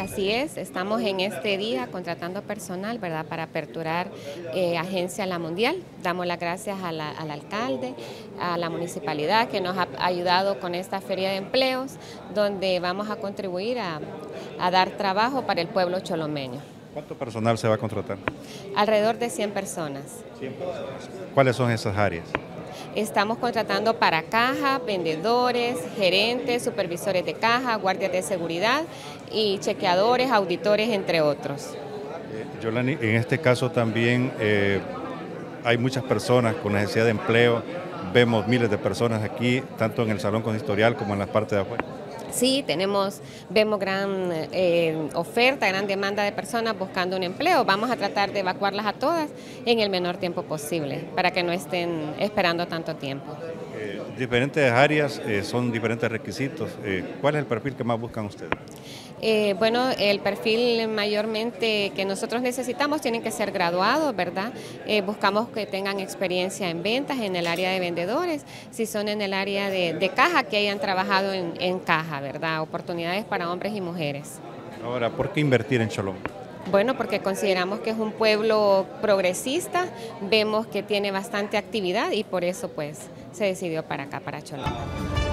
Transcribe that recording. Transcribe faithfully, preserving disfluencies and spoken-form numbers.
así es. Estamos en este día contratando personal, ¿verdad?, para aperturar eh, Agencia La Mundial. Damos las gracias a la, al alcalde, a la municipalidad que nos ha ayudado con esta feria de empleos, donde vamos a contribuir a, a dar trabajo para el pueblo cholomeño. ¿Cuánto personal se va a contratar? Alrededor de cien personas. cien personas. ¿Cuáles son esas áreas? Estamos contratando para caja, vendedores, gerentes, supervisores de caja, guardias de seguridad y chequeadores, auditores, entre otros. Eh, Yolani, en este caso también eh, hay muchas personas con necesidad de empleo. Vemos miles de personas aquí, tanto en el salón consistorial como en la parte de afuera. Sí, tenemos, vemos gran eh, oferta, gran demanda de personas buscando un empleo. Vamos a tratar de evacuarlas a todas en el menor tiempo posible, para que no estén esperando tanto tiempo. Eh, diferentes áreas, eh, son diferentes requisitos. Eh, ¿Cuál es el perfil que más buscan ustedes? Eh, bueno, el perfil mayormente que nosotros necesitamos tienen que ser graduados, ¿verdad? Eh, buscamos que tengan experiencia en ventas, en el área de vendedores, si son en el área de, de caja, que hayan trabajado en, en caja, ¿verdad? Oportunidades para hombres y mujeres. Ahora, ¿por qué invertir en Choloma? Bueno, porque consideramos que es un pueblo progresista, vemos que tiene bastante actividad y por eso pues se decidió para acá, para Choloma.